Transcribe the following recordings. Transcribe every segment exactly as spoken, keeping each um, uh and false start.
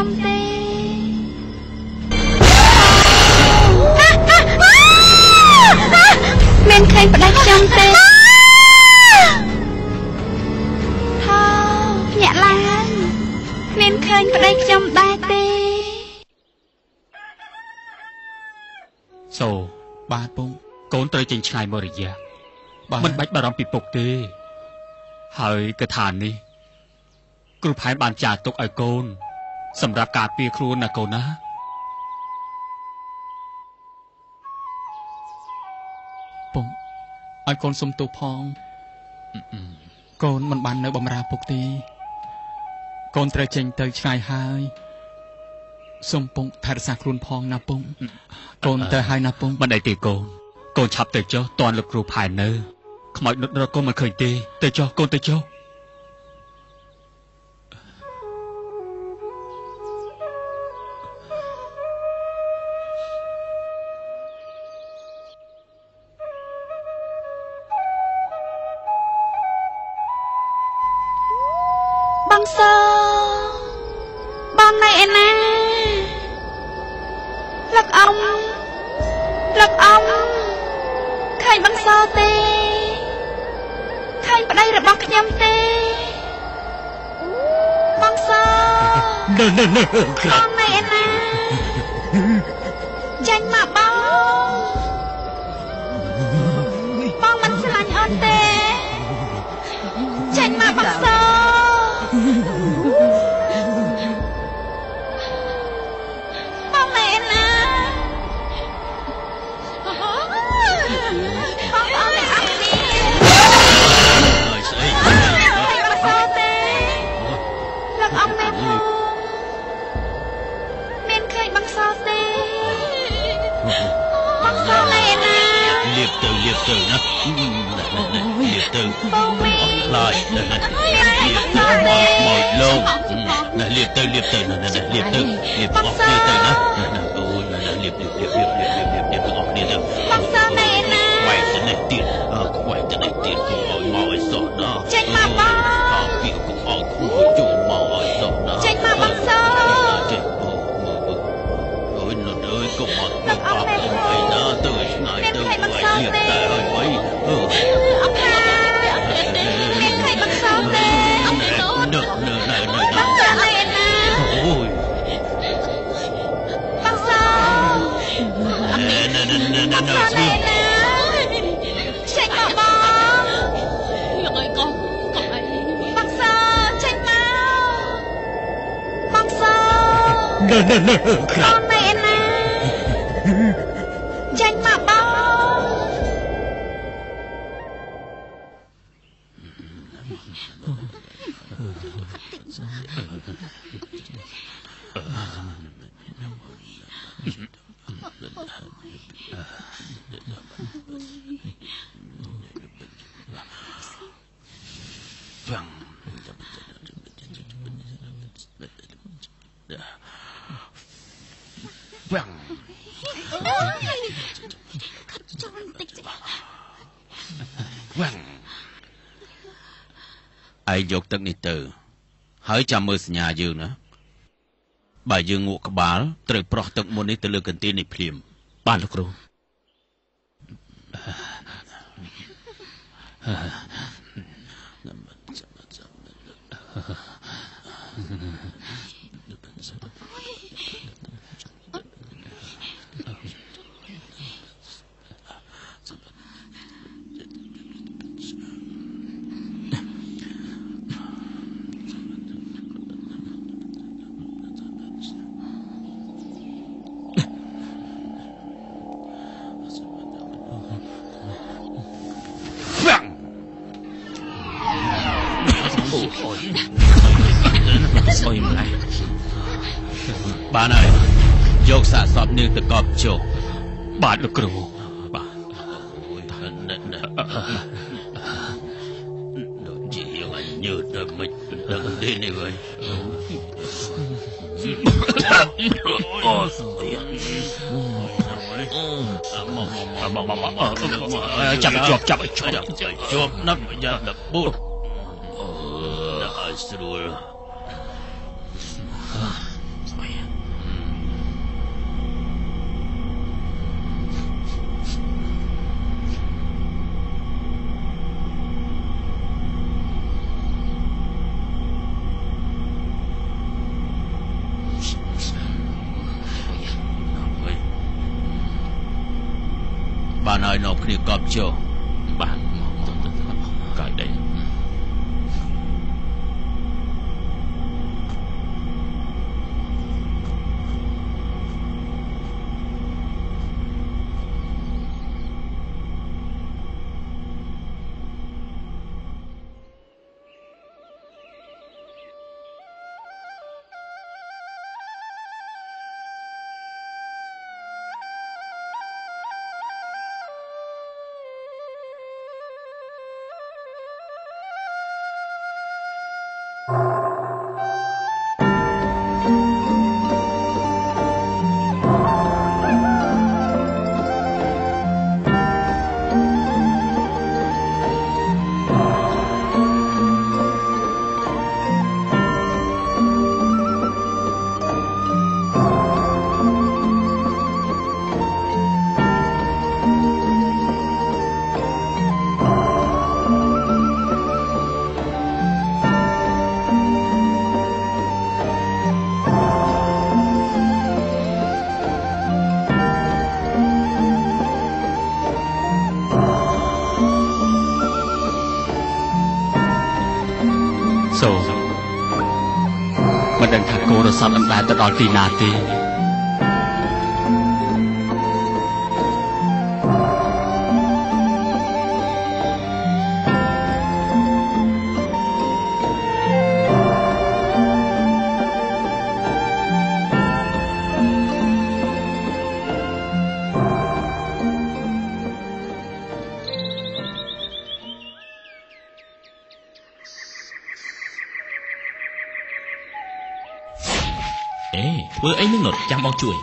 ខ្ញុំទេមានឃើញប្តីខ្ញុំទេហោភ្ញាក់ឡើងមានឃើញប្តីខ្ញុំដែរទេសូបាទពងកូនត្រូវចេញឆ្ងាយមករយៈមិនបាច់បារម្ភពីពុកទេហើយកថានេះគ្រូផែនបានចារទុកឲ្យកូនសម្រាប់ការពារខ្លួនណាកូនណាពងឲ្យកូនសុំទោសផងកូនមិនបាននៅបម្រើពុកទេកូនត្រូវចេញទៅឆ្ងាយហើយសូមពងថែរក្សាខ្លួនផងណាពងកូនទៅហើយណាពងមិនអីទេកូនកូនឆាប់ទៅចុះតាន់លោកគ្រូផែននៅខ្មោចដុតរកកូនមិនឃើញទេទៅចុះកូនទៅចុះបងសបងនៅឯណាលោកអ៊ំលោកអ៊ំឃើញបងសទេឃើញប្តីរបស់ខ្ញុំទេបងសនៅនៅនៅក្រំនៅឯណាចាញ់មកបងបងមិនឆ្លាញ់អូនទេចាញ់មកបងសបងមែនណាបងអត់អត់ទេអើយស្អីបងសទេលោកអ៊ំមែនមានឃើញបងសទេបងសមែនណាលៀបទៅលៀបទៅណាលៀបទៅបងមែនខ្លាចណាមកលោកណាលៀបទៅលៀបទៅណាលៀបទៅលៀបអស់គ្នាទៅណាអូយណាលៀបលៀបលៀបលៀបលៀបលៀបលៀបលៀបអស់គ្នាទៅបងសមែនណាខ្វាយទៅនេះទៀតខ្វាយទៅនេះទៀតឲ្យមកឲ្យសោះណាចេញមកបងអពីកុំឲ្យគូចូលមកឲ្យសោះណាចេញមកបងសចេញអូអូយនោះអើយកុំអត់មកបាក់អីណាទៅឆ្ងាយទៅឲ្យលៀបតែឲ្យໄວអឺអត់ថាមានใครបងសទេអត់ទៅនៅនៅនៅនៅបងសអីណាអូយបងសណែណែណែណែណែស្មីចេញមកបងយកឲ្យកុំកុំអីបងសចេញមកបងសនៅនៅនៅក្រំមែនណាចេញមកបងឯងយកទឹកនេះទៅហើយចាំមើលសញ្ញាយើងណាបើយើងងក់ក្បាលត្រូវប្រោះទឹកមុននេះទៅលើកន្ទាលនេះភ្លាមបានលោកគ្រូអុយម្លេះបានហើយយកសាកសពនាងទៅកប់ជោគបាទលោកគ្រូបាទអូយដូចជាយើងអញើទៅមិនដឹងទេនេះវិញអូស្ទៀចាប់ជាប់ចាប់ឲ្យជាប់ជាប់ណាប់យ៉ាដល់ពូតអូឲ្យស្រួលគ្នាកប់ចុះបានមកទៅទៅកាយដីមិនដឹងថាគោរស័ព្ទអណ្ដែតទៅដល់ទីណាទេធ្វើអីនឹងចាំបងជួយ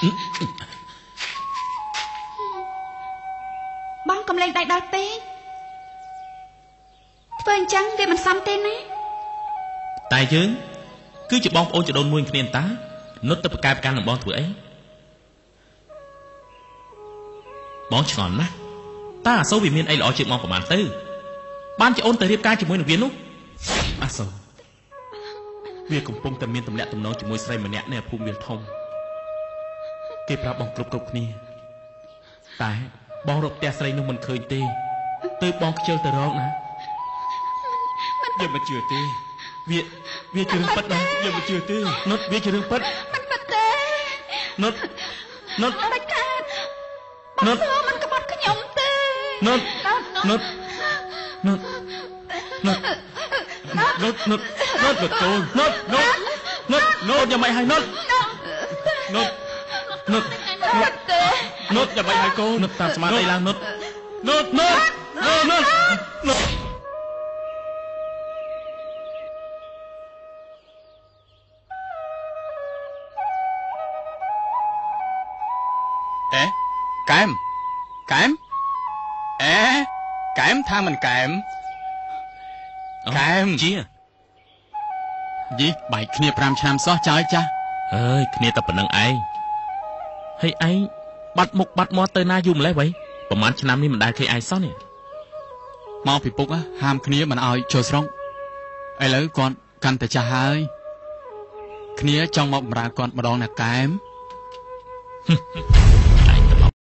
បងកំលេងដៃដល់ពេកធ្វើអញ្ចឹងវាមិនសមទេណាតែយើងគឺជាបងប្អូនជីដូនមួយគ្នាតានុតទៅប្រកែបកាន់នឹងបងធ្វើអីបងឆ្ងល់ណាស់តើអាសូរវាមានអីល្អជាងបងប្រហែលទៅបានជាអូនទៅរៀបការជាមួយនឹងវានោះអាសូរវាកំពុងតែមានទំនាក់ទំនងជាមួយស្រីម្នាក់នៅភូមិវាលធំគេប្រាប់បងគ្រប់គ្រប់គ្នាតែបងរកផ្ទះស្រីនោះមិនឃើញទេទើបបងខ្ជិលទៅរកណាយើងមិនជឿទេវាវាជារឿងពិតណាយើងមិនជឿទេនុតវាជារឿងពិតមិនពិតទេនុតនុតអត់កើតនុតមិនក្បត់ខ្ញុំទេនុតនុតនុតនុតនុតនុតនុតបតូននុតនុតនុតនុតយ៉ាងម៉េចហើយនុតនុតនុតនុតនុតយ៉ាងម៉េចហើយកូននុតតាមស្មារតីឡើងនុតនុតនុតនុតនុតនុតអេកែមកែមអេកែមថាមិនកែមកែមជាយីបែកគ្នាប្រាំឆ្នាំសោះចោលចាស់អើយគ្នាតែប៉ុណ្្នឹងឯងហើយឯងបាត់មុខបាត់មាត់ទៅណាយូរម្លេះវ៉ៃប្រហែលឆ្នាំនេះមិនដែលឃើញឯងសោះនេះមកពីពុកហាមគ្នាមិនឲ្យចូលស្រុកឥឡូវគាត់កាន់តែចាស់ហើយគ្នាចង់មកបម្រើគាត់ម្ដងណាកែម